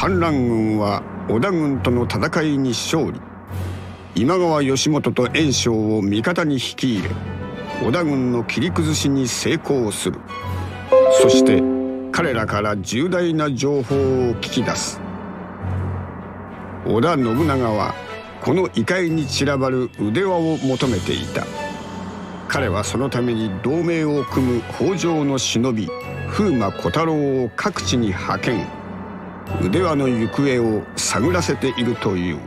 反乱軍は織田軍との戦いに勝利。今川義元と袁紹を味方に引き入れ、織田軍の切り崩しに成功する。そして彼らから重大な情報を聞き出す。織田信長はこの異界に散らばる腕輪を求めていた。彼はそのために同盟を組む北条の忍び風魔小太郎を各地に派遣。腕輪の行方を探らせているという。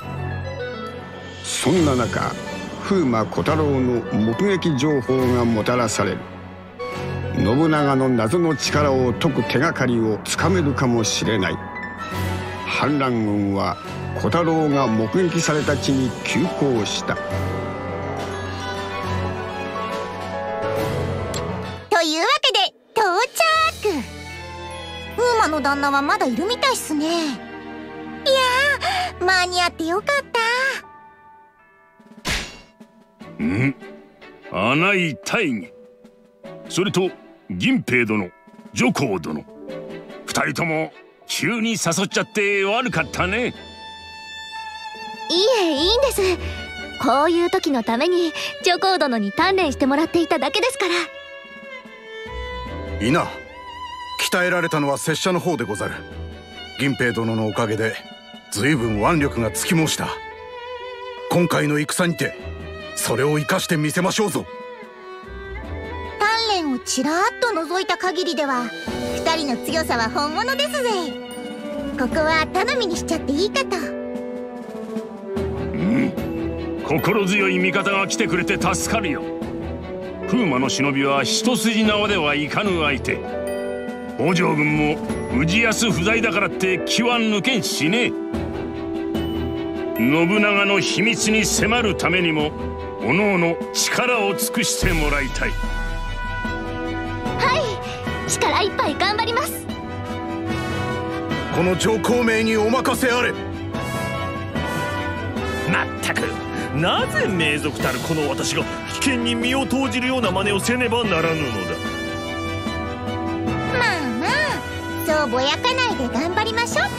そんな中、風魔小太郎の目撃情報がもたらされる。信長の謎の力を解く手がかりをつかめるかもしれない。反乱軍は小太郎が目撃された地に急行した。 というわけで到着。風魔の旦那はまだいるみたいっすね。いやー、間に合ってよかった。 穴井大義、それと銀平殿、徐行殿、二人とも急に誘っちゃって悪かったね。 いえ、いいんです。こういう時のために徐行殿に鍛錬してもらっていただけですから。 いいな。鍛えられたのは拙者の方でござる。銀平殿のおかげで随分腕力がつき申した。今回の戦にてそれを生かしてみせましょうぞ。 鍛錬をちらっと覗いた限りでは2人の強さは本物ですぜ。ここは頼みにしちゃっていいかと。 心強い味方が来てくれて助かるよ。風魔の忍びは一筋縄ではいかぬ相手。北条軍も氏康不在だからって気は抜けんしね。信長の秘密に迫るためにもおのおの力を尽くしてもらいたい。 はい、力いっぱい頑張ります。 この上皇名にお任せあれ。 まったく、なぜ名族たるこの私が危険に身を投じるような真似をせねばならぬのだ。 まあまあ、そうぼやかないで頑張りましょうって。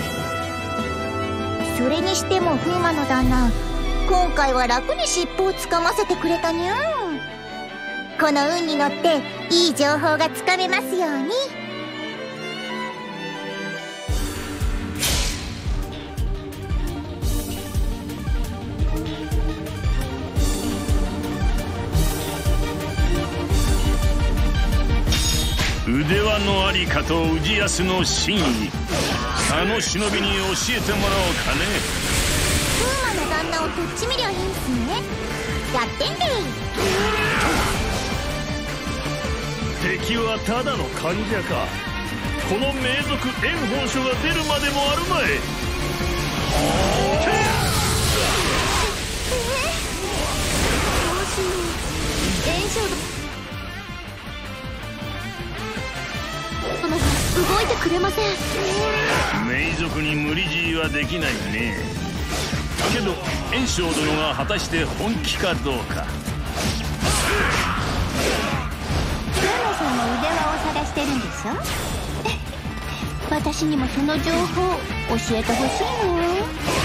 それにしても風魔の旦那、今回は楽に尻尾をつかませてくれたにゃん。この運に乗っていい情報がつかめますように。 腕輪のありかと氏康の真意、あの忍びに教えてもらおうかね。 風魔の旦那をとっちみりゃいいんすね。やってんで。 敵はただの患者か。この名族炎本書が出るまでもあるまい。 動いてくれません。 名族に無理強いはできないね。けど袁紹殿が果たして本気かどうか。 風魔さんの腕輪を探してるんでしょ。 私にもその情報教えてほしいの。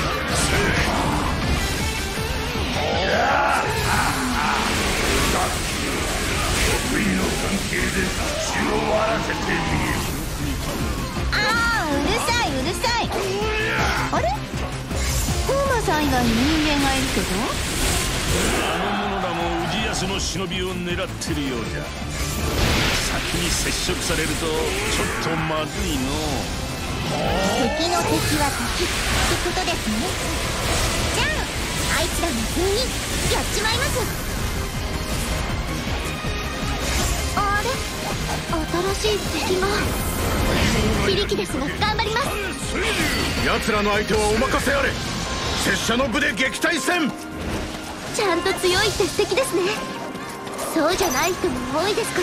得意の関係で血を割らせてみる。 ああ、うるさいうるさい。あれ、風魔さん以外に人間がいるけど。 あの者らも氏康の忍びを狙ってるようじゃ。先に接触されるとちょっとまずいの。 敵の敵は敵ってことですね。じゃああいつらも全員やっちまいます。あれ、 新しい敵が。非力ですが頑張ります。 奴らの相手はお任せあれ。拙者の部で撃退戦。 ちゃんと強いって素敵ですね。そうじゃない人も多いですから。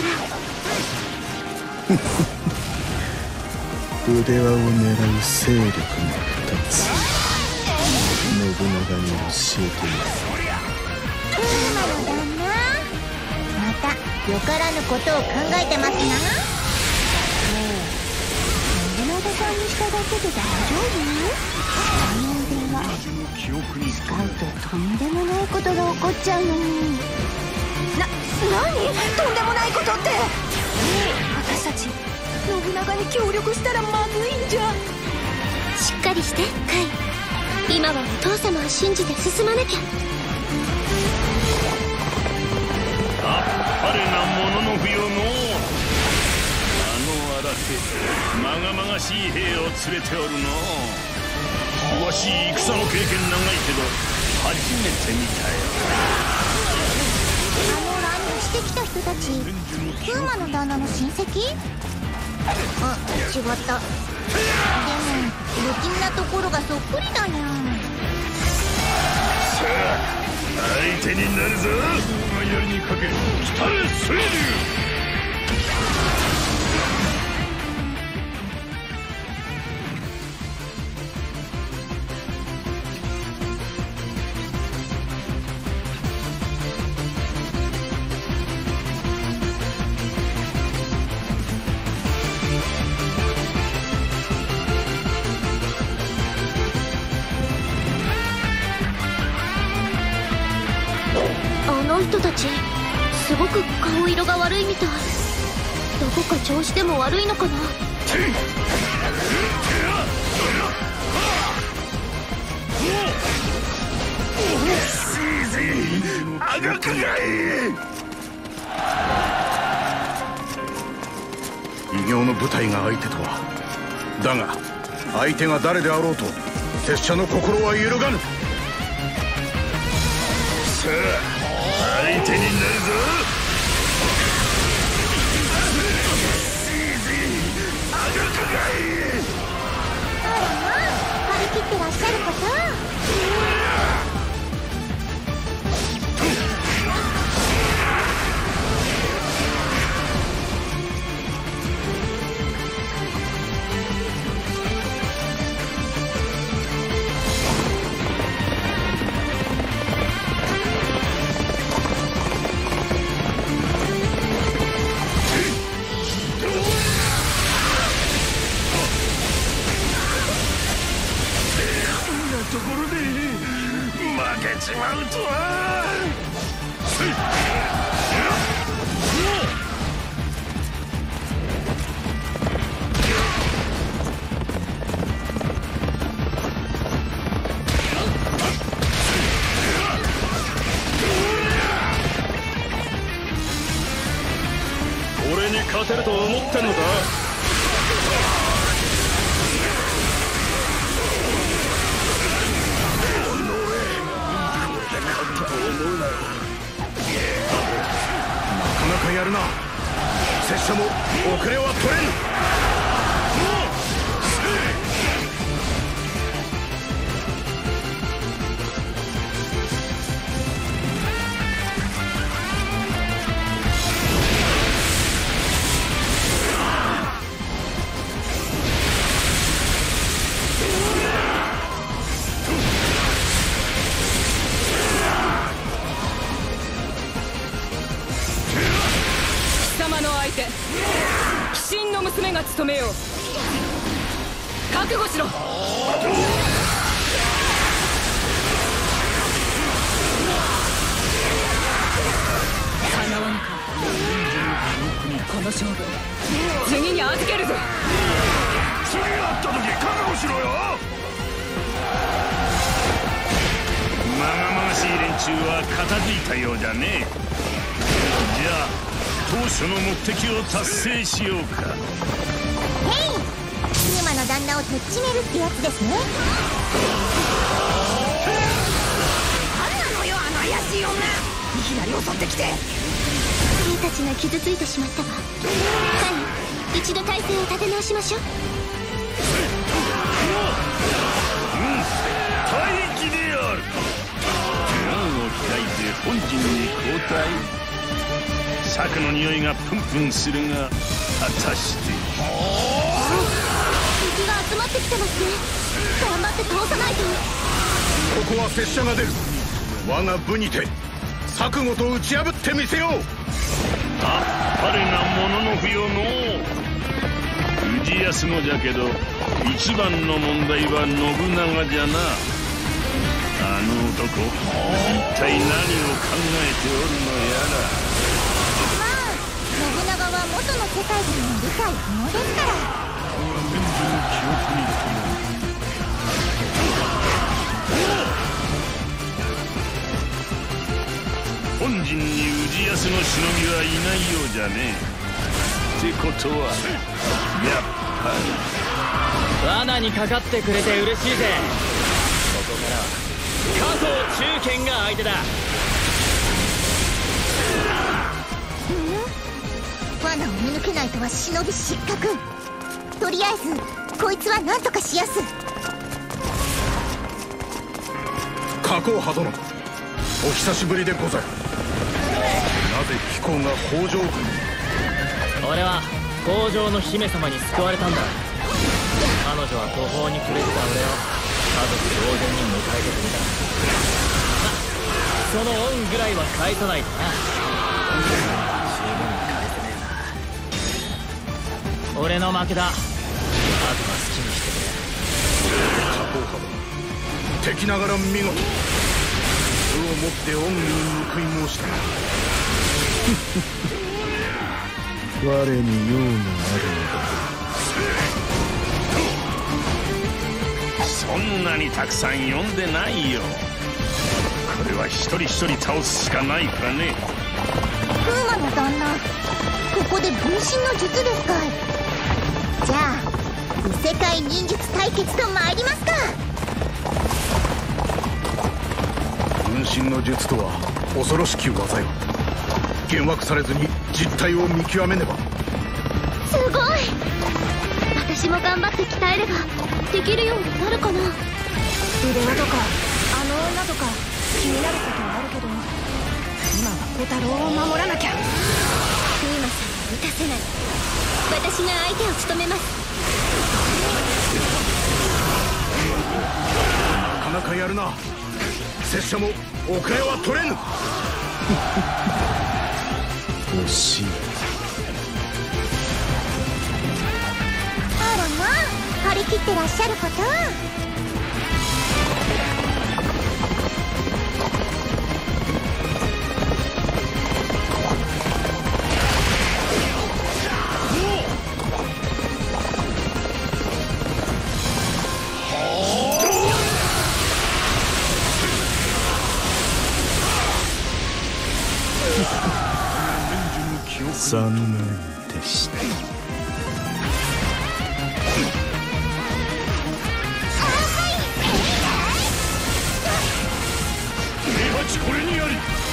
腕輪を狙う勢力が2つ。信長に教えてやる。 風魔の旦那、またよからぬことを考えてますな。信長さにしただけで大丈夫？大電話使うととんでもないことが起こっちゃうのに。何？とんでもないことって。私たち信長に協力したらまずいんじゃ。 しっかりしてカイ。今はお父様を信じて進まなきゃ。 あっぱれなものの不要の荒手まがまがしい兵を連れておるの。わし戦の経験長いけど初めて見たよ。 乱入してきた人たち、風魔の旦那の親戚？あ、違った。でも不気味なところがそっくりだにゃん。 さあ相手になるぞ。槍にかけ来たれ水流。 あの人たちすごく顔色が悪いみたい。どこか調子でも悪いのかな。 異形の部隊が相手とは。だが相手が誰であろうと拙者の心は揺るがぬ。 さあ相手になるぞ。 あらまあ、張り切ってらっしゃること。 ところで負けちまうとは。俺に勝てると思ってんのか。 なかなかやるな。拙者も遅れは取れぬ。 貴神の娘が務めよう。覚悟しろ。かなわぬか。この勝負次に預けるぞ。 次会った時覚悟しろよ。まがまがしい連中は片付いたようじゃね。じゃあ当初の目的を達成しようか。 へい、風魔の旦那をとっちめるってやつですね。 何なのよあの怪しい女。いきなり襲ってきて。 兵たちが傷ついてしまったわ。カイ、一度体勢を立て直しましょう。 大気である。難を開いて本陣に交代。策の匂いがプンプンするが、果たして敵が集まってきてますね。頑張って倒さないと。 ここは拙者が出る。我が部にて策ごと打ち破ってみせよう。 あっぱれなものの不要の氏康もじゃけど一番の問題は信長じゃな。あの男一体何を考えておるのやら。 まあ信長は元の世界人の理解不能ですから。 本陣に氏康の忍びはいないようじゃねえ。ってことはやっぱり罠にかかってくれて嬉しいぜ。ここからは加藤中堅が相手だ。 罠を見抜けないとは忍び失格。とりあえずこいつは何とかしやす。 加工派殿、お久しぶりでござる。なぜ貴公が北条軍に？ 俺は北条の姫様に救われたんだ。彼女は途方に暮れてた俺を家族同然に迎えてくれた。ま、その恩ぐらいは返さないとな。十分返せねえな。俺の負けだ。あとは好きにしてくれ。 加工派殿、敵ながら見事。をもって恩義に報い申した。 我に用があるのだ。そんなにたくさん呼んでないよ。これは一人一人倒すしかないからね。 風魔の旦那、ここで分身の術ですかい。じゃあ異世界忍術対決と参りますか。 分身の術とは恐ろしき技よ。幻惑されずに実態を見極めねば。 すごい。私も頑張って鍛えればできるようになるかな。腕輪とかあの女とか気になることはあるけど、今は小太郎を守らなきゃ。風魔さんを打たせない。私が相手を務めます。 なかなかやるな。拙者も岡谷は取れぬ。 惜しい。 あらまあ、張り切ってらっしゃること。 残念でした。 これにあり。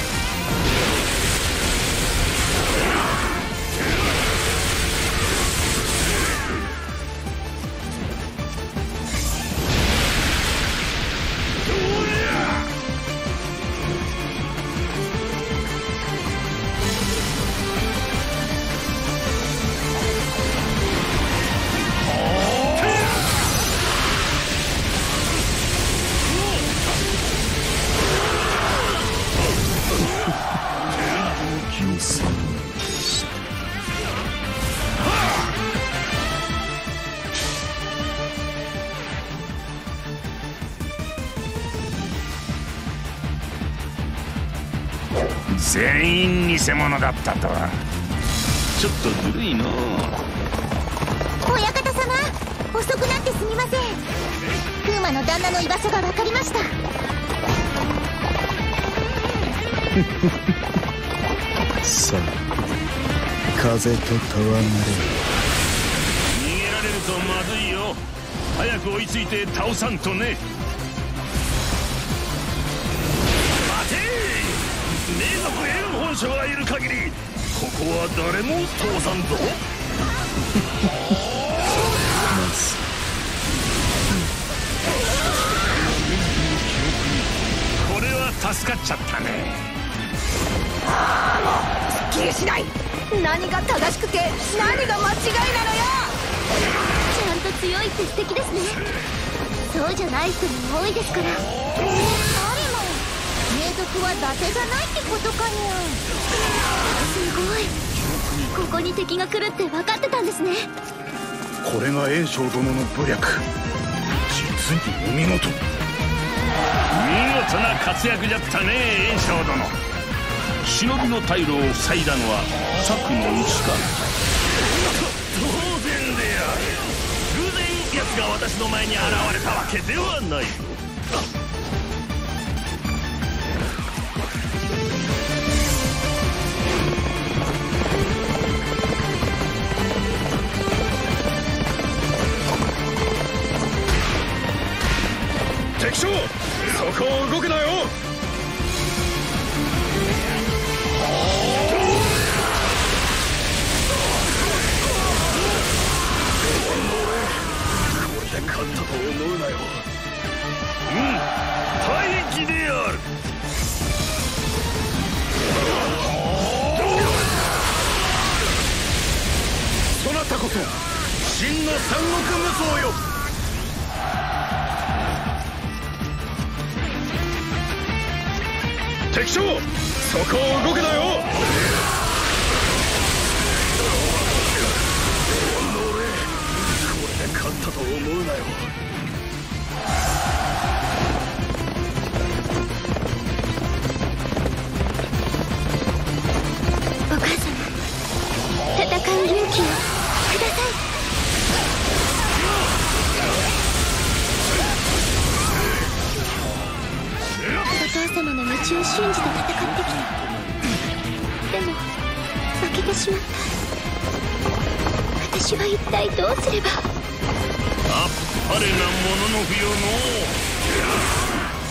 全員偽物だったとはちょっとずるいの。 親方様、遅くなってすみません。風魔の旦那の居場所が分かりました。 さあ、風と戯れ。 逃げられるとまずいよ。早く追いついて倒さんとね。待て、名族炎本将がいる限りここは誰も通さんぞ。これは助かっちゃったね。 すっきりしない。何が正しくて何が間違いなのよ。 ちゃんと強いって素敵ですね。そうじゃない人も多いですから。 誰も名族は伊達じゃないってことかにゃ。 すごい。ここに敵が来るって分かってたんですね。 これが袁紹殿の武略。実にお見事。 見事な活躍じゃったね、袁紹殿。忍びの退路を塞いだのは策のうちか。 当然である。偶然奴が私の前に現れたわけではないぞ。 敵将、そこを動くなよ。 これで勝ったと思うなよ。大義である。 そなたこそ真の三国無双よ。敵将、そこを動くなよ。 これで勝ったと思うなよ。 お母様、戦う勇気をください。お父様の道を信じて戦ってきた。でも負けてしまった。私は一体どうすれば。 あっぱれなものの不要の。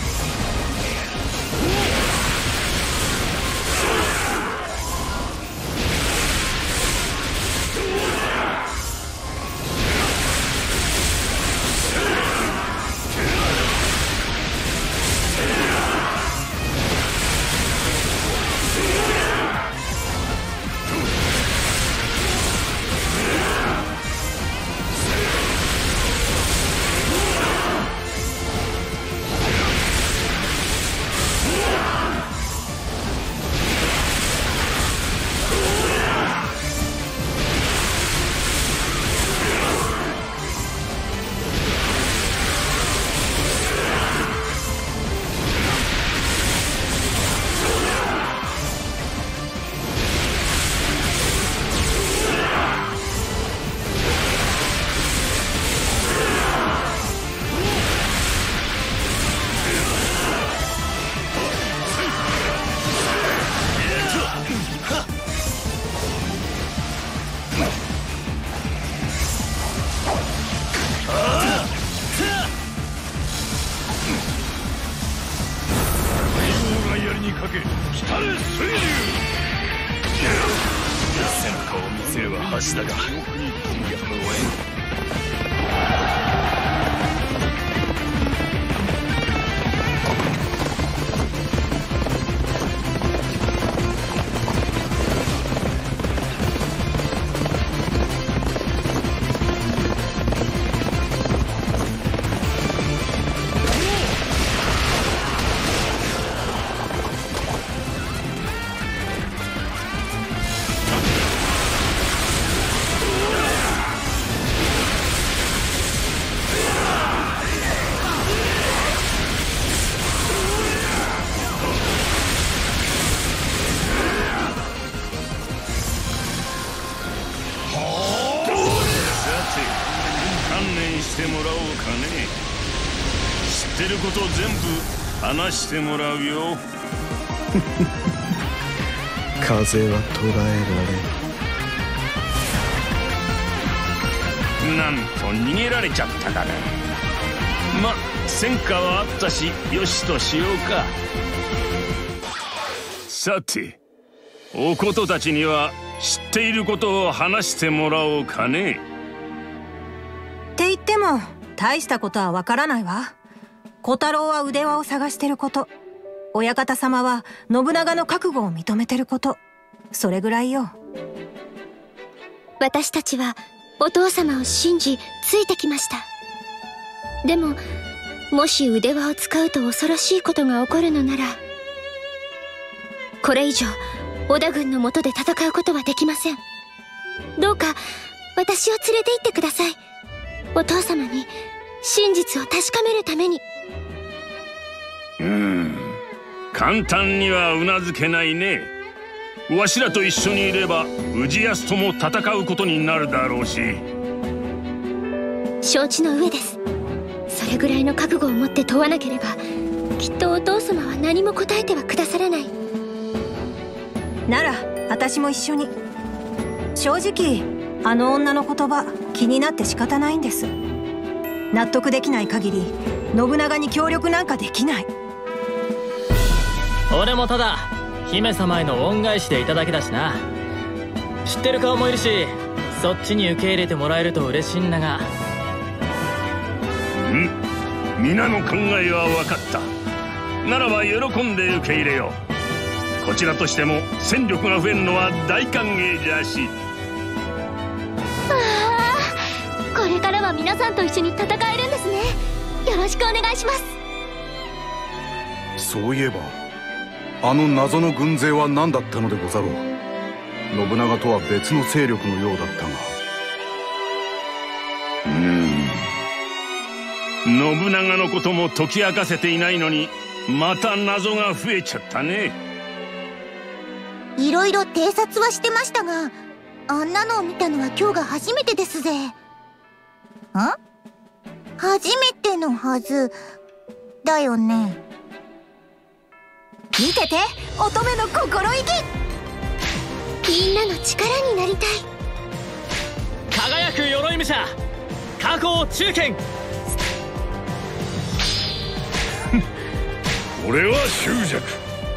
戦果を見せるは橋だが、やむを得ん。 してもらおうかね。知ってること全部話してもらうよ。 風は捉えられなんと逃げられちゃったかな。ま、戦果はあったしよしとしようか。さておことたちには知っていることを話してもらおうかね。 って言っても大したことはわからないわ。小太郎は腕輪を探してること、親方様は信長の覚悟を認めてること、それぐらいよ。 私たちはお父様を信じついてきました。でももし腕輪を使うと恐ろしいことが起こるのなら、これ以上織田軍の下で戦うことはできません。どうか私を連れて行ってください。 お父様に真実を確かめるために。 簡単にはうなずけないね。わしらと一緒にいれば氏康とも戦うことになるだろうし。 承知の上です。それぐらいの覚悟を持って問わなければ、きっとお父様は何も答えてはくださらない。 なら私も一緒に。正直あの女の言葉気になって仕方ないんです。納得できない限り信長に協力なんかできない。 俺もただ姫様への恩返しでいただけだしな。知ってる顔もいるし、そっちに受け入れてもらえると嬉しいんだが。 皆の考えは分かった。ならば喜んで受け入れよう。こちらとしても戦力が増えるのは大歓迎じゃし。 これからは皆さんと一緒に戦えるんですね。よろしくお願いします。 そういえばあの謎の軍勢は何だったのでござろう。信長とは別の勢力のようだったが。 信長のことも解き明かせていないのに、また謎が増えちゃったね。 いろいろ偵察はしてましたが、あんなのを見たのは今日が初めてですぜ。初めてのはずだよね。見てて、乙女の心意気。 みんなの力になりたい。 輝く鎧武者、過去を中堅。 俺は執着。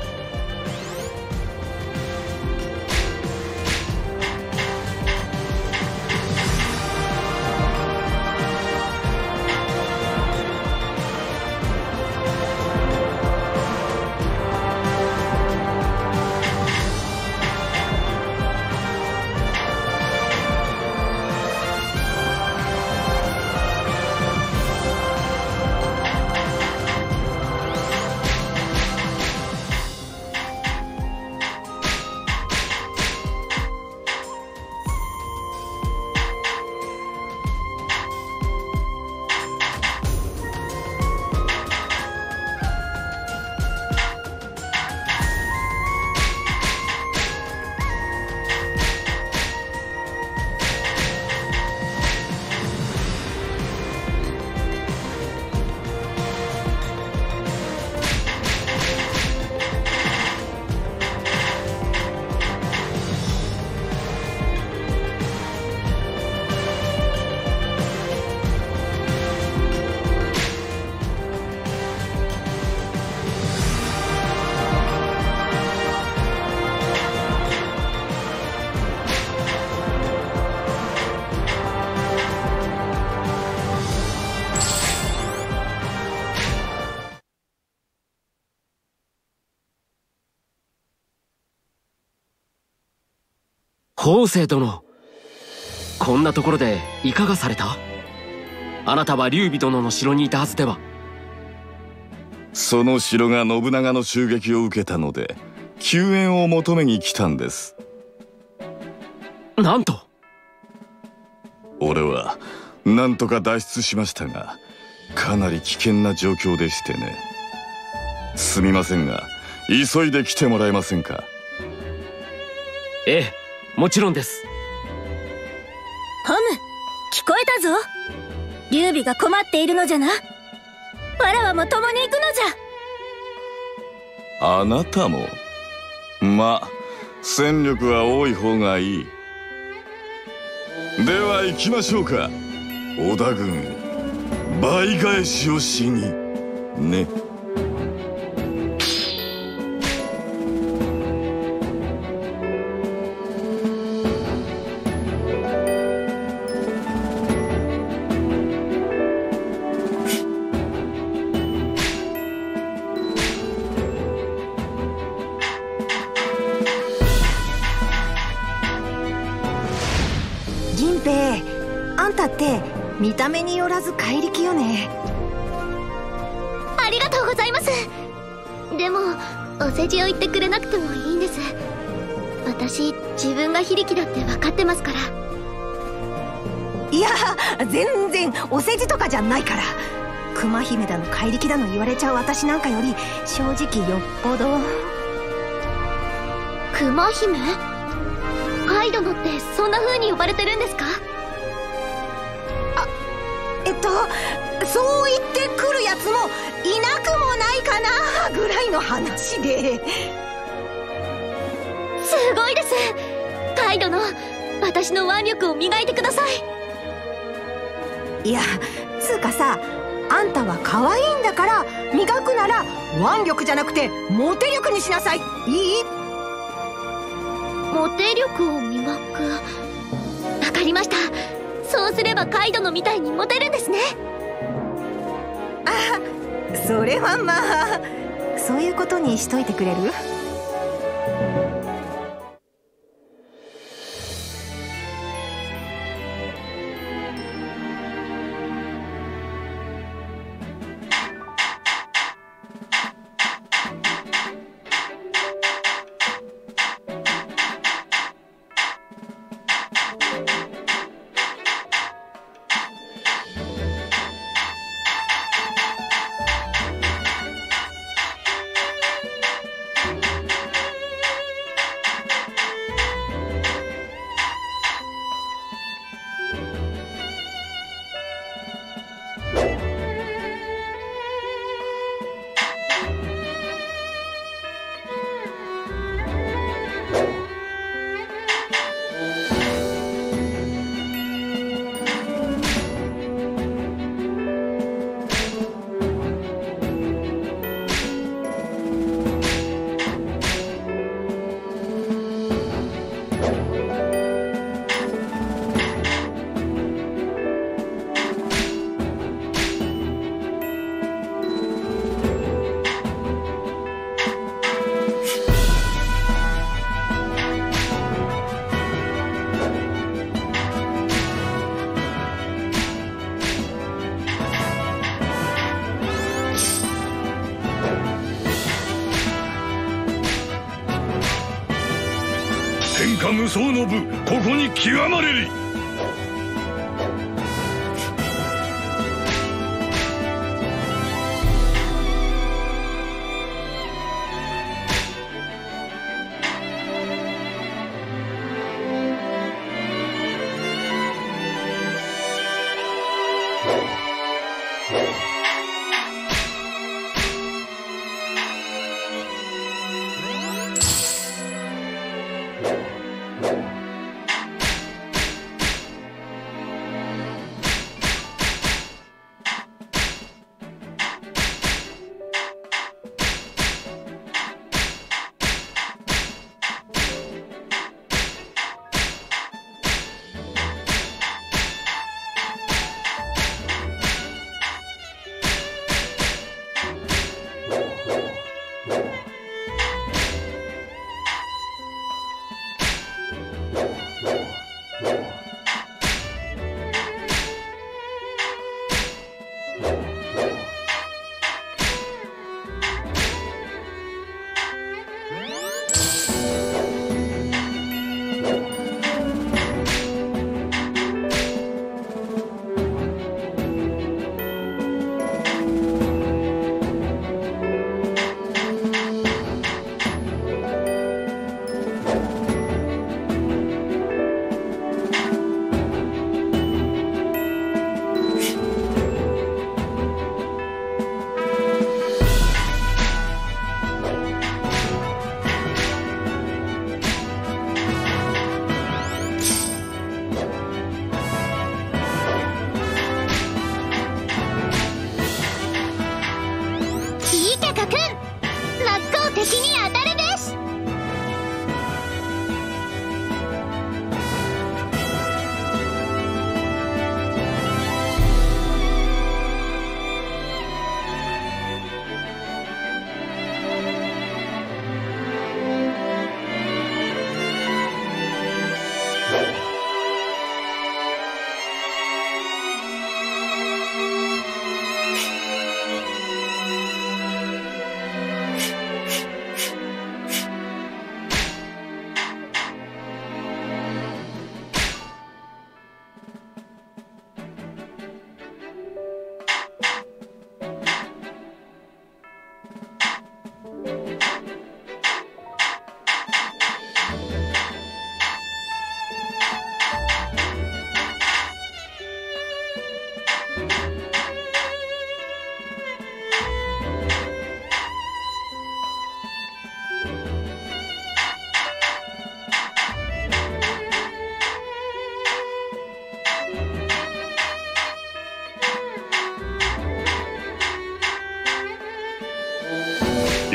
法政殿、こんなところでいかがされた？あなたは劉備殿の城にいたはずでは。 その城が信長の襲撃を受けたので救援を求めに来たんです。 なんと？ 俺はなんとか脱出しましたが、かなり危険な状況でしてね。すみませんが急いで来てもらえませんか？ ええ、もちろんです。 ホム、聞こえたぞ。劉備が困っているのじゃな。わらわも共に行くのじゃ。あなたも？まあ戦力は多い方がいい。では行きましょうか。織田軍倍返しをしにね。 見た目によらず怪力よね。 ありがとうございます。でもお世辞を言ってくれなくてもいいんです。私自分が非力だって分かってますから。 いや全然お世辞とかじゃないから。熊姫だの怪力だの言われちゃう私なんかより正直よっぽど。 熊姫？カイドノってそんな風に呼ばれてるんですか？ そう言ってくるやつもいなくもないかなぐらいの話で。 すごいです。カイドノ、私の腕力を磨いてください。 いやつうかさ、あんたは可愛いんだから磨くなら腕力じゃなくてモテ力にしなさい。いい？ モテ力を磨く。わかりました。そうすればカイドノみたいにモテるんですね。 あ、それはまあそういうことにしといてくれる？ 天下無双の部、ここに極まれり。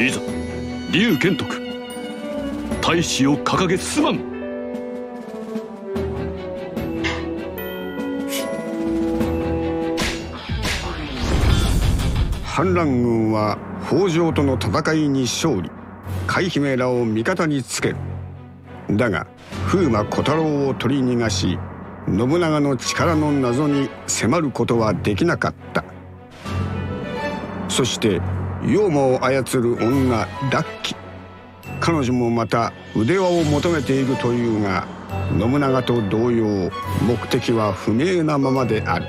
いざ劉玄徳、大志を掲げすまん。 反乱軍は北条との戦いに勝利、海姫らを味方につける。だが風魔小太郎を取り逃がし、信長の力の謎に迫ることはできなかった。そして妖魔を操る女ラッキ、彼女もまた腕輪を求めているというが、信長と同様目的は不明なままである。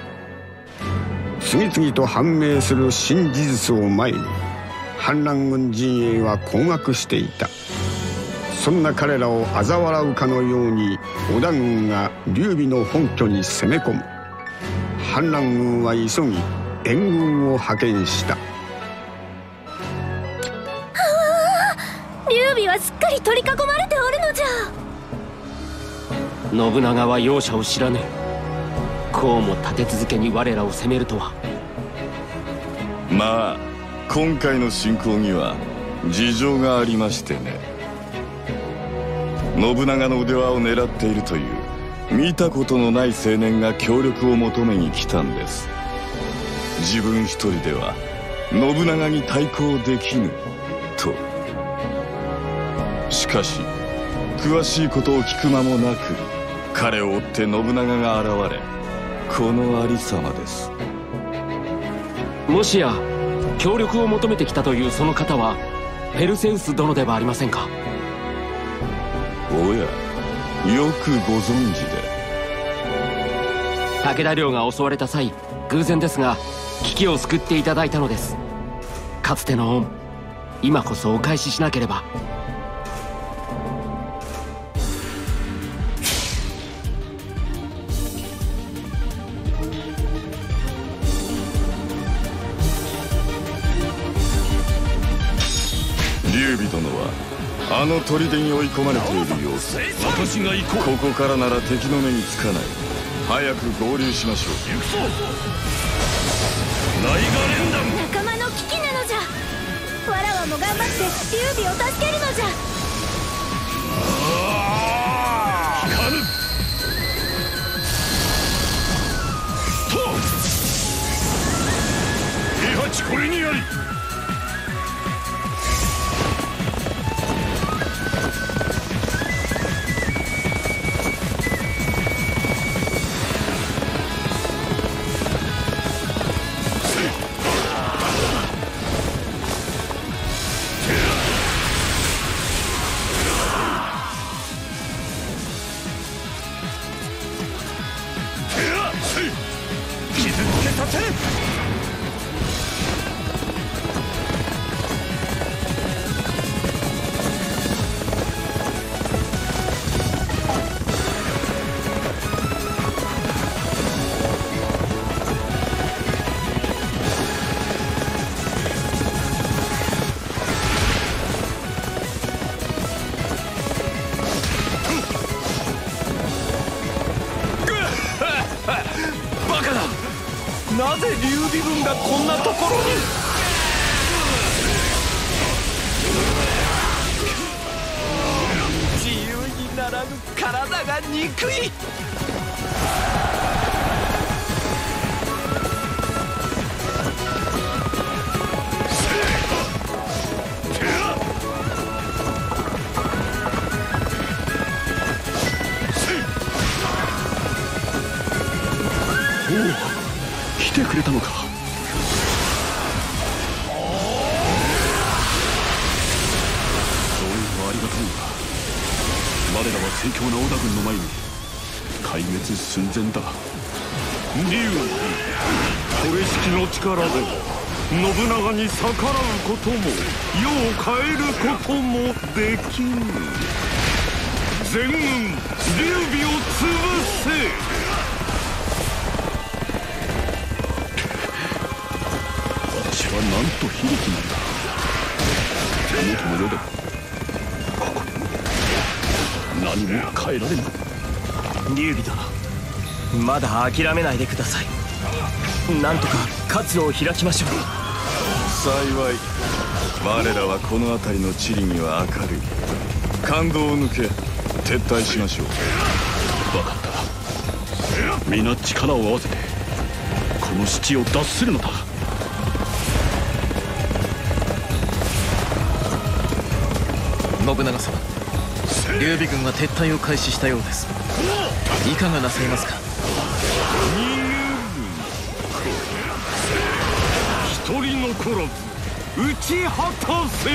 次々と判明する新事実を前に反乱軍陣営は困惑していた。そんな彼らを嘲笑うかのように織田軍が劉備の本拠に攻め込む。反乱軍は急ぎ援軍を派遣した。 劉備はすっかり取り囲まれておるのじゃ。 信長は容赦を知らぬ。こうも立て続けに我らを攻めるとは。 まあ今回の侵攻には事情がありましてね。信長の腕輪を狙っているという見たことのない青年が協力を求めに来たんです。自分一人では信長に対抗できぬと。しかし詳しいことを聞く間もなく彼を追って信長が現れ、このありさまです。 もしや協力を求めてきたというその方はペルセウス殿ではありませんか。 おや、よくご存知で。 武田領が襲われた際、偶然ですが危機を救っていただいたのです。かつての恩、今こそお返ししなければ。 劉備殿はあの砦に追い込まれている様子。 私が行こう。 ここからなら敵の目につかない。早く合流しましょう。 行くぞ。雷が連弾。 仲間の危機なのじゃ。わらわも頑張って劉備を助けるのじゃ。 引かぬと。平八これにあり。なぜ劉備軍がこんなところに。自由にならぬ体が憎い。来てくれたのか。ありがたいが、我らは盛況な織田軍の前に壊滅寸前だ。 劉備、これしきの力で信長に逆らうことも世を変えることもできぬ。全軍劉備を潰せ。 私はなんと非力なんだ。元の世でもここに何も変えられぬ。 劉備殿、まだ諦めないでください。なんとか活路を開きましょう。 幸い我らはこの辺りの地理には明るい。感動を抜け撤退しましょう。 分かった。皆力を合わせてこの七を脱するのだ。 信長様、劉備軍は撤退を開始したようです。いかがなさいますか。 一人残らず討ち果たせ。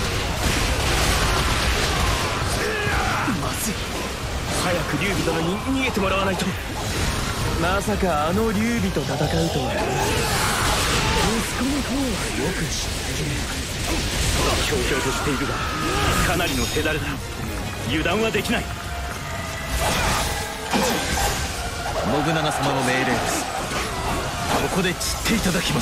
まずい、早く劉備殿に逃げてもらわないと。まさかあの劉備と戦うとは。息子の方はよく知っている。ひょうひょうとしているがかなりの手だれだ。油断はできない。 信長様の命令です。ここで散っていただきます。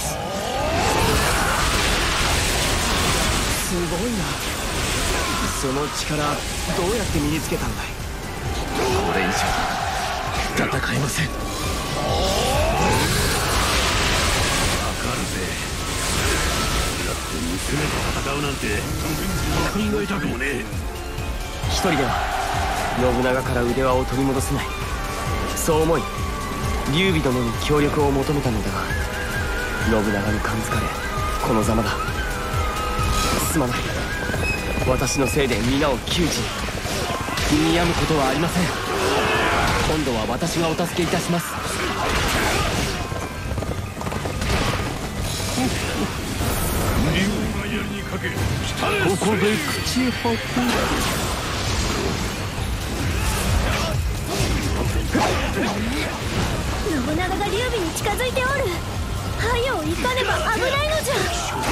すごいな。その力どうやって身につけたんだい。 これ以上戦えません。 娘と戦うなんて考えたくもねえ。 一人では信長から腕輪を取り戻せない。そう思い劉備殿に協力を求めたのだが、信長に感づかれこのざまだ。すまない。私のせいで皆を窮地に病むことはありません。今度は私がお助けいたします。 ここで口運ぶ。 信長が劉備に近づいておる。早う行かねば危ないのじゃ。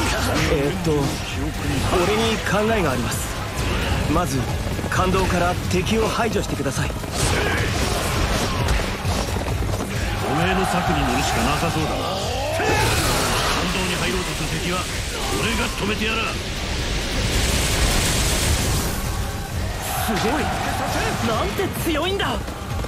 俺に考えがあります。まず感動から敵を排除してください。 おめえの策に乗るしかなさそうだな。感動に入ろうとする敵は俺が止めてやら。 すごい。なんて強いんだ。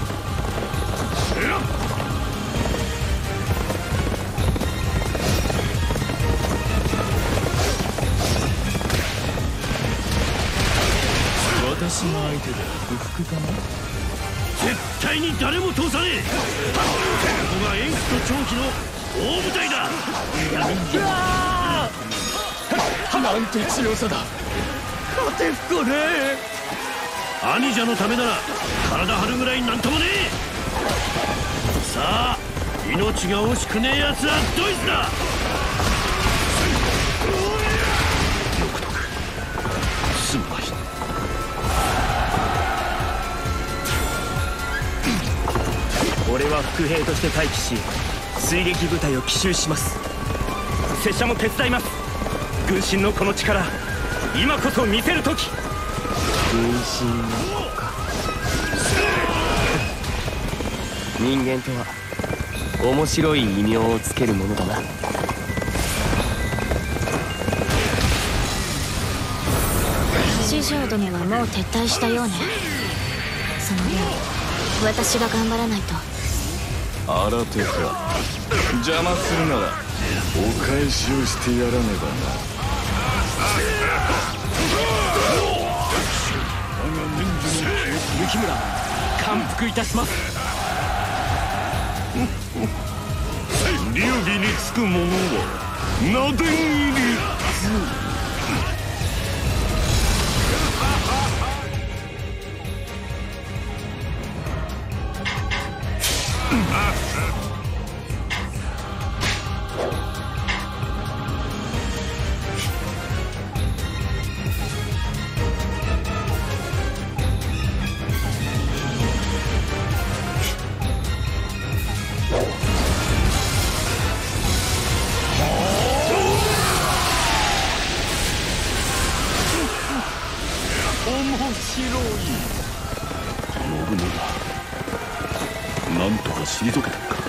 私の相手で不服かな。 絶対に誰も通さねえ。ここが延期と長期の大舞台だ。 なんて強さだ。勝てっこねえ。 兄者のためなら体張るぐらいなんともねえ。さあ命が惜しくねえやつはドイツだ。 欲得すまい。 俺は伏兵として待機し追撃部隊を奇襲します。拙者も手伝います。軍神のこの力今こそ見せる時。軍神のか。人間とは面白い異名をつけるものだな。 四条殿はもう撤退したようね。その分私が頑張らないと。 新手か。邪魔するならお返しをしてやらねばな。 雪村感服いたします。 劉備につく者はなでん入り。 なんとか退けたのか。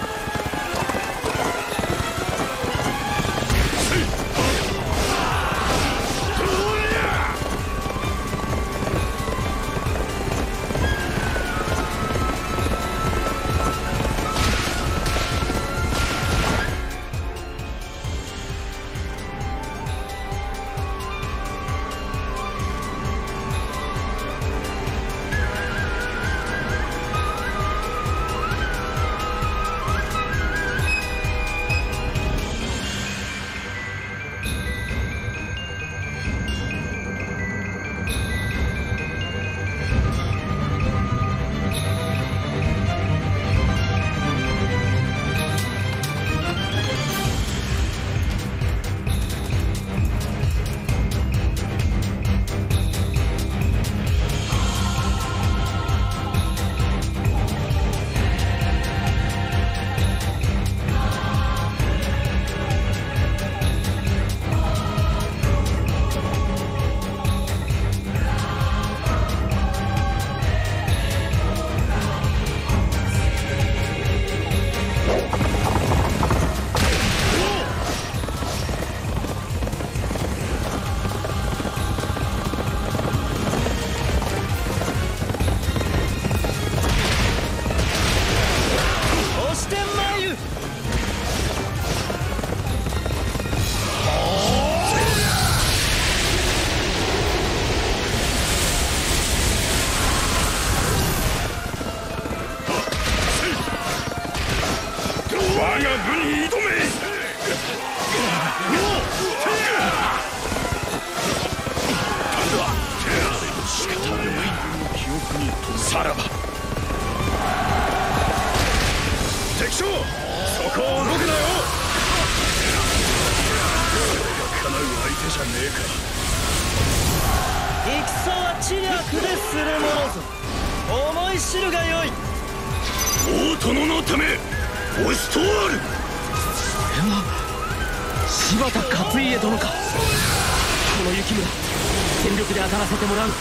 我が軍に挑め。さらば敵将、そこを動くなよ。叶う相手じゃねえか。 戦は知略でするものぞ。思い知るがよい。 大殿のため押し通る。 柴田勝家殿か。この雪村全力で当たらせてもらう。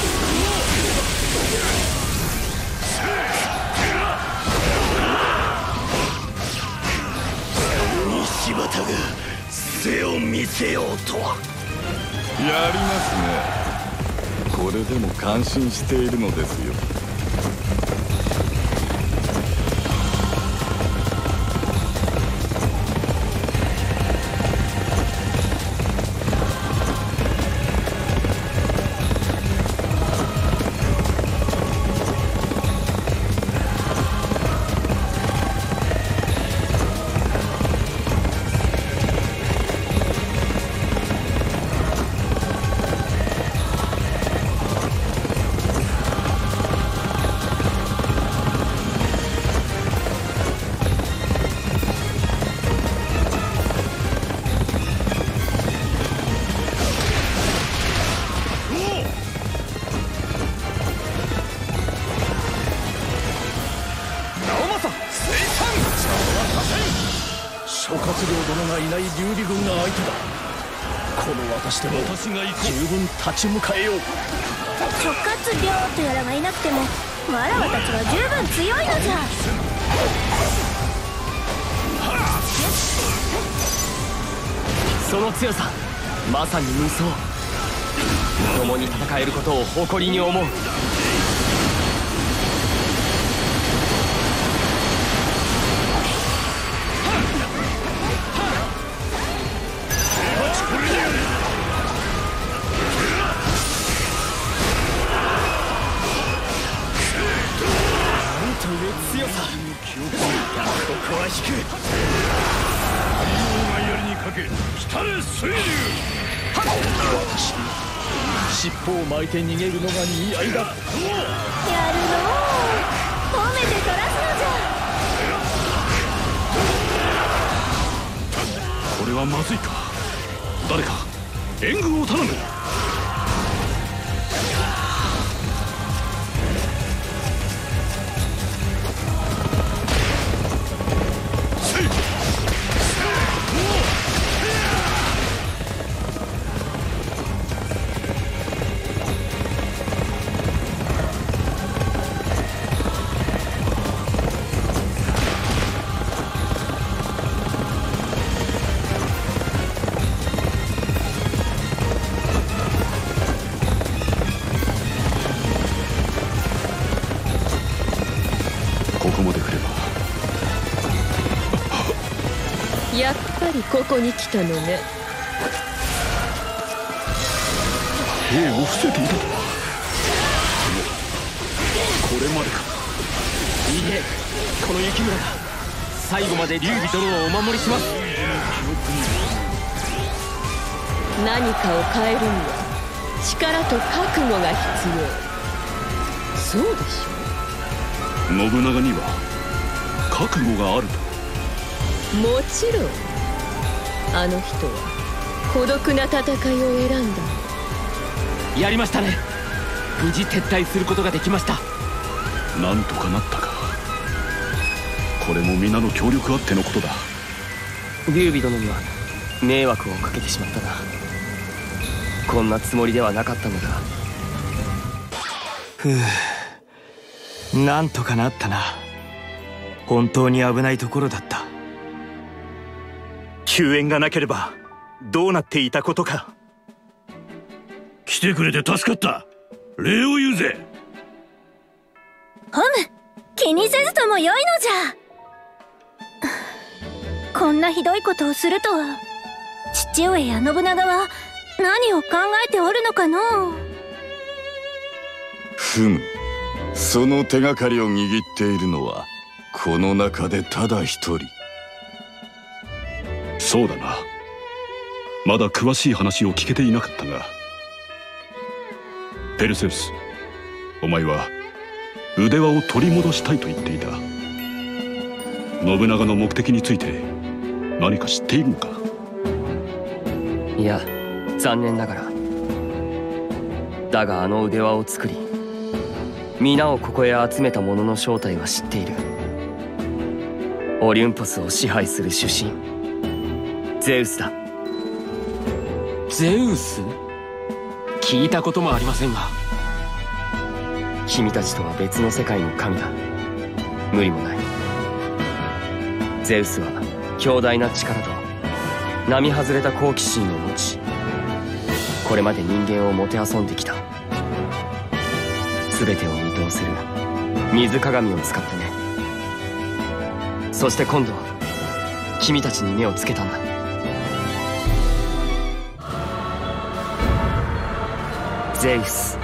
柴田が背を見せようとは。 やりますね。これでも感心しているのですよ。 諸葛亮殿がいない劉備軍が相手だ。この私でも十分立ち向かえよう。 諸葛亮とやらがいなくてもわらわたちは十分強いのじゃ。 その強さまさに無双。共に戦えることを誇りに思う。強さ、やっとこは引く。 が槍にかけ来たれ水流。 私尻尾を巻いて逃げるのが似合いだ。 やるのう、褒めて取らすのじゃ。 これはまずいか。誰か援軍を頼む。 ここまで来れば。 やっぱりここに来たのね。 兵を伏せていたとは。これまでか。 いいえ、この雪村が最後まで劉備殿をお守りします。 何かを変えるには力と覚悟が必要。そうでしょ。 信長には覚悟があると。 もちろん。あの人は孤独な戦いを選んだ。 やりましたね。無事撤退することができました。 なんとかなったか。これも皆の協力あってのことだ。 劉備殿には迷惑をかけてしまったな。こんなつもりではなかったのだ。ふう、なんとかなったな。本当に危ないところだった。 救援がなければどうなっていたことか。 来てくれて助かった。礼を言うぜ。 ホム、気にせずともよいのじゃ。 こんなひどいことをするとは。父上や信長は何を考えておるのかのう。 ふむ、その手がかりを握っているのはこの中でただ一人。 そうだな。まだ詳しい話を聞けていなかったが、ペルセウス、お前は腕輪を取り戻したいと言っていた。信長の目的について何か知っているのか？ いや、残念ながら。だがあの腕輪を作り皆をここへ集めた者の正体は知っている。オリュンポスを支配する主神ゼウスだ。ゼウス？聞いたこともありませんが。君たちとは別の世界の神だ。無理もない。ゼウスは強大な力と並外れた好奇心を持ち、これまで人間をもてあそんできた。全てを見通せる水鏡を使ってね。そして今度は君たちに目をつけたんだ。ゼウス、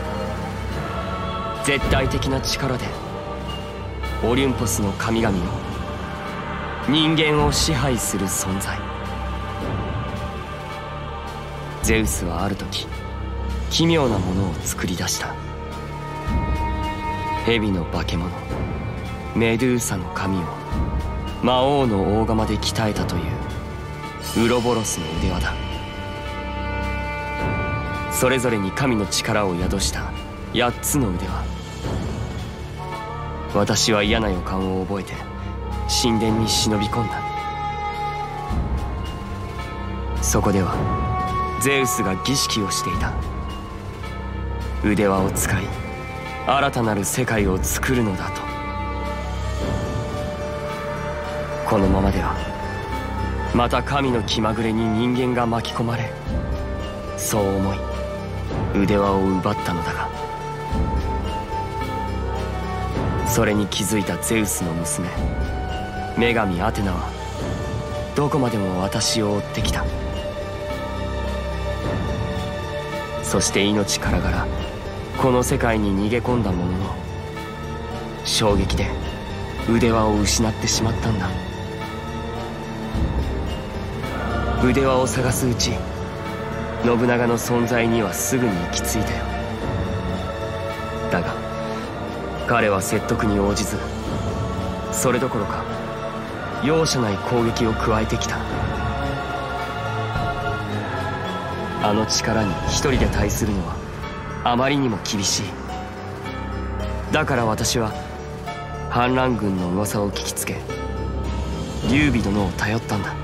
絶対的な力でオリュンポスの神々を、人間を支配する存在。ゼウスはある時奇妙なものを作り出した。蛇の化け物メドゥーサの髪を魔王の大釜で鍛えたというウロボロスの腕輪だ。それぞれに神の力を宿した8つの腕輪。私は嫌な予感を覚えて神殿に忍び込んだ。そこではゼウスが儀式をしていた。腕輪を使い新たなる世界を作るのだと。このままではまた神の気まぐれに人間が巻き込まれ、そう思い腕輪を奪ったのだが、それに気づいたゼウスの娘女神アテナはどこまでも私を追ってきた。そして命からがらこの世界に逃げ込んだものの、衝撃で腕輪を失ってしまったんだ。腕輪を探すうち信長の存在にはすぐに行き着いたよ。だが彼は説得に応じず、それどころか容赦ない攻撃を加えてきた。あの力に一人で対するのはあまりにも厳しい。だから私は反乱軍の噂を聞きつけ劉備殿を頼ったんだ。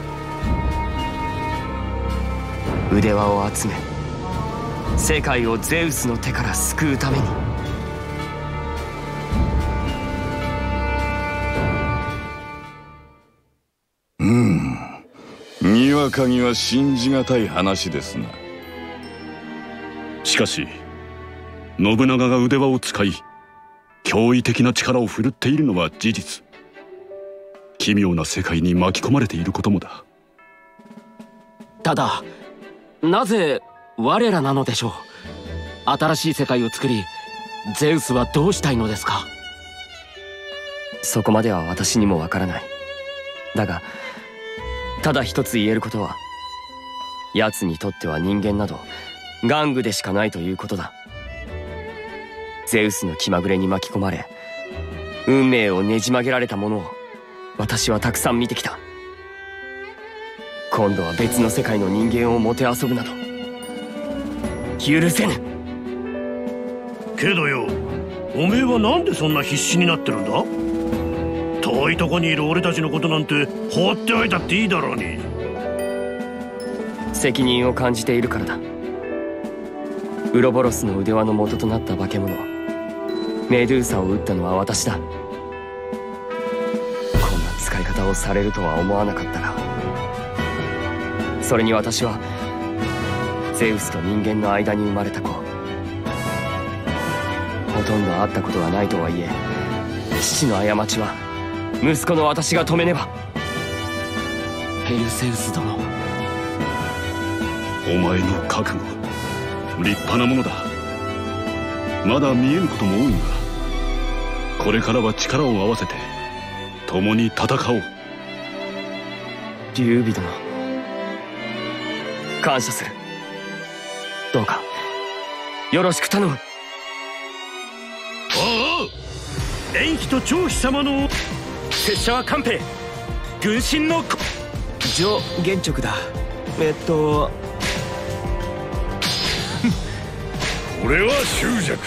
腕輪を集め世界をゼウスの手から救うために。 にわかには信じがたい話ですな。 しかし信長が腕輪を使い驚異的な力を振るっているのは事実。奇妙な世界に巻き込まれていることもだ。 ただなぜ我らなのでしょう。新しい世界を作りゼウスはどうしたいのですか？そこまでは私にもわからない。だがただ一つ言えることは、奴にとっては人間など玩具でしかないということだ。ゼウスの気まぐれに巻き込まれ運命をねじ曲げられたものを私はたくさん見てきた。今度は別の世界の人間をもてあそぶなど許せぬ。 けどよ、おめえはなんでそんな必死になってるんだ？遠いとこにいる俺たちのことなんて放っておいたっていいだろうに。 責任を感じているからだ。ウロボロスの腕輪の元となった化け物メドゥーサを撃ったのは私だ。こんな使い方をされるとは思わなかったが、それに私はゼウスと人間の間に生まれた子。ほとんど会ったことがないとはいえ、父の過ちは息子の私が止めねば。 ペルセウス殿。 お前の覚悟立派なものだ。まだ見えぬことも多いが、これからは力を合わせて共に戦おう。 劉備殿、感謝する。どうかよろしく頼む。 おお、延期と張飛様の拙者は官兵軍神の上玄直だ。 これは執着。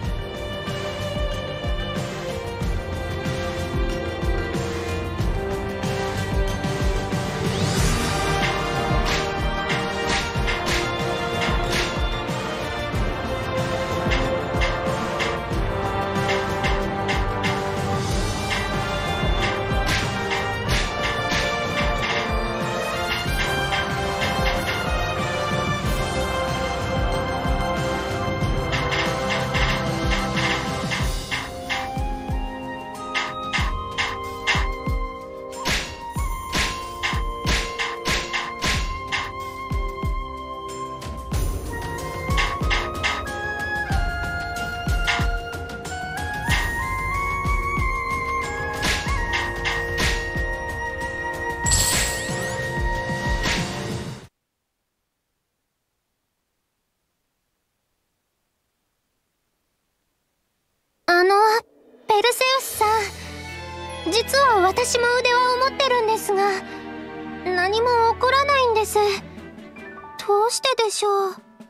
ペルセウスさん、実は私も腕輪を持ってるんですが、何も起こらないんです。どうしてでしょう。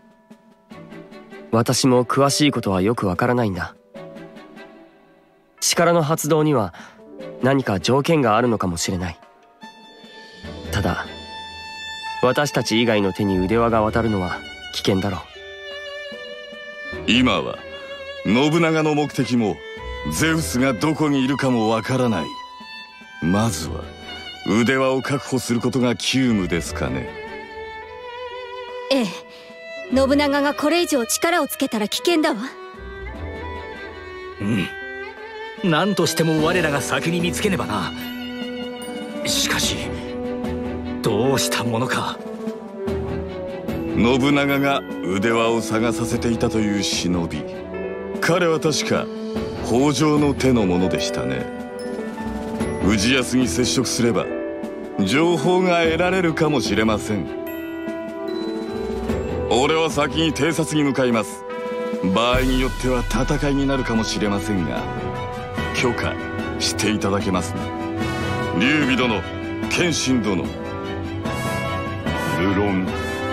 私も詳しいことはよくわからないんだ。力の発動には何か条件があるのかもしれない。ただ私たち以外の手に腕輪が渡るのは危険だろう。 今は信長の目的もゼウスがどこにいるかもわからない。まずは腕輪を確保することが急務ですかね。 ええ、信長がこれ以上力をつけたら危険だわ。 うん、何としても我らが先に見つけねばな。しかしどうしたものか。 信長が腕輪を探させていたという忍び、彼は確か北条の手のものでしたね。氏康に接触すれば情報が得られるかもしれません。俺は先に偵察に向かいます。場合によっては戦いになるかもしれませんが許可していただけますね。劉備殿、謙信殿。 無論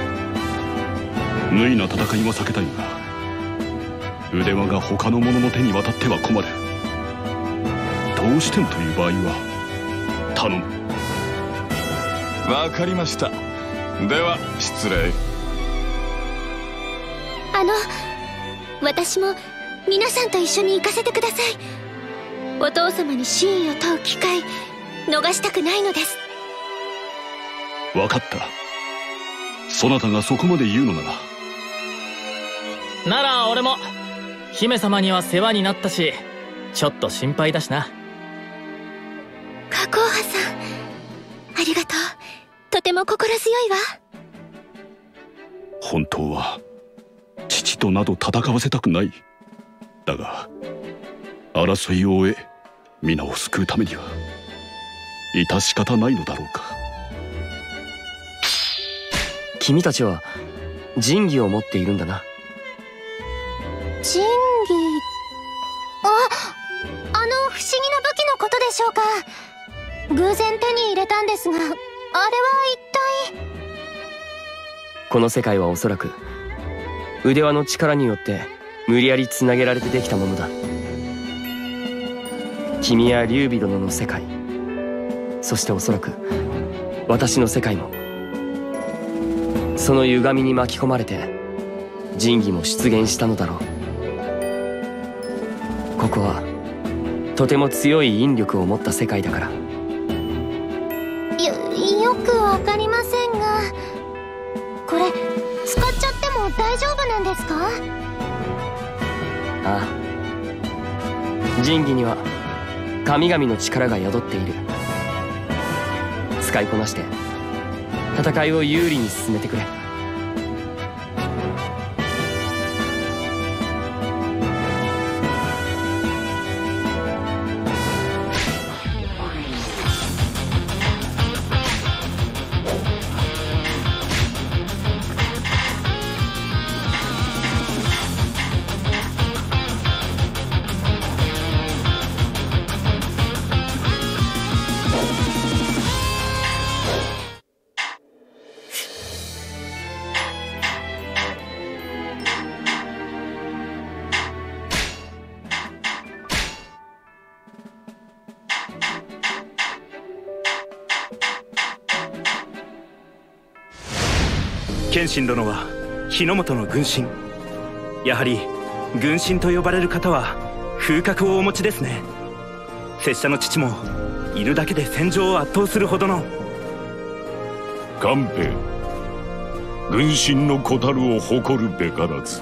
無意な戦いは避けたいが、腕輪が他の者の手に渡っては困る。どうしてもという場合は頼む。 わかりました。では失礼。 私も皆さんと一緒に行かせてください。お父様に真意を問う機会逃したくないのです。 分かった。そなたがそこまで言うのなら。 なら俺も姫様には世話になったし、ちょっと心配だしな。 加工派さん、ありがとう。とても心強いわ。 本当は父となど戦わせたくない。だが争いを終え皆を救うためには致し方ないのだろうか。 君たちは神器を持っているんだな。 神器、不思議な武器のことでしょうか。偶然手に入れたんですが、あれは一体。 この世界はおそらく腕輪の力によって無理やりつなげられてできたものだ。君や劉備殿の世界、そしておそらく私の世界もその歪みに巻き込まれて神器も出現したのだろう。ここはとても強い引力を持った世界だから。 よくわかりませんが、これ使っちゃっても大丈夫なんですか？ ああ、神器には神々の力が宿っている。使いこなして戦いを有利に進めてくれ。 謙信殿は日の本の軍神。やはり軍神と呼ばれる方は風格をお持ちですね。拙者の父もいるだけで戦場を圧倒するほどの。 官兵衛、軍神の子たるを誇るべからず。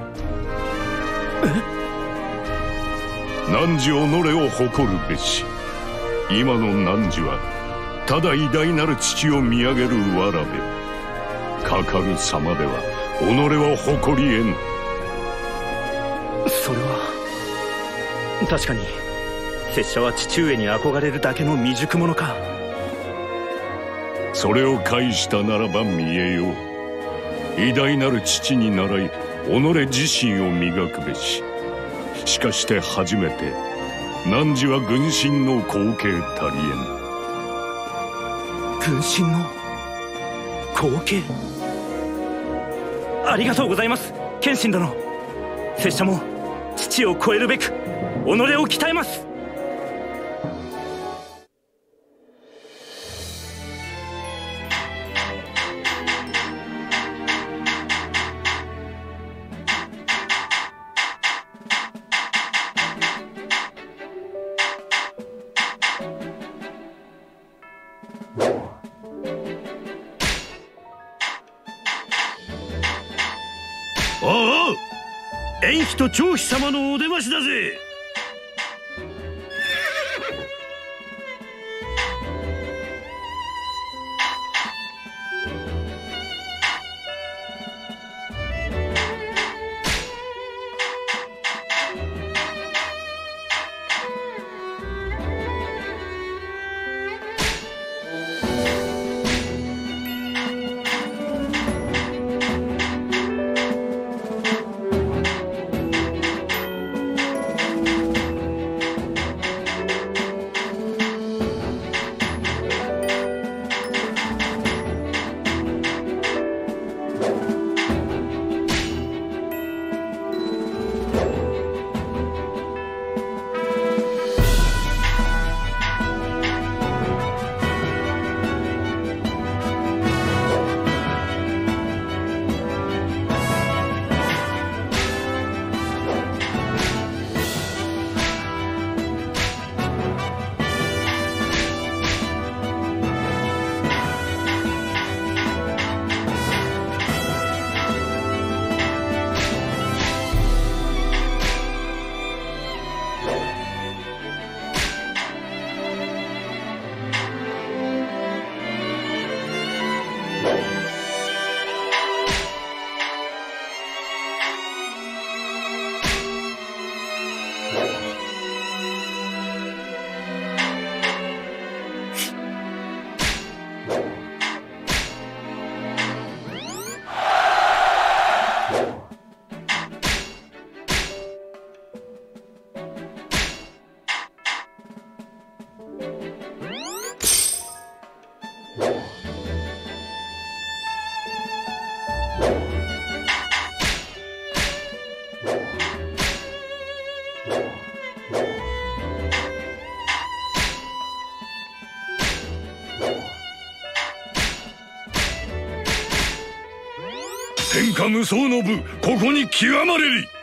汝己を誇るべし。今の汝はただ偉大なる父を見上げるわらべ。かかる様では己は誇り得ぬ。 それは確かに拙者は父上に憧れるだけの未熟者か。 それを介したならば見えよう。偉大なる父に習い己自身を磨くべし。しかして初めて汝は軍神の後継たりえぬ。 軍神の後継。ありがとうございます謙信殿。拙者も父を超えるべく己を鍛えます。 延妃と張飛様のお出ましだぜ。天下無双の部、ここに極まれり。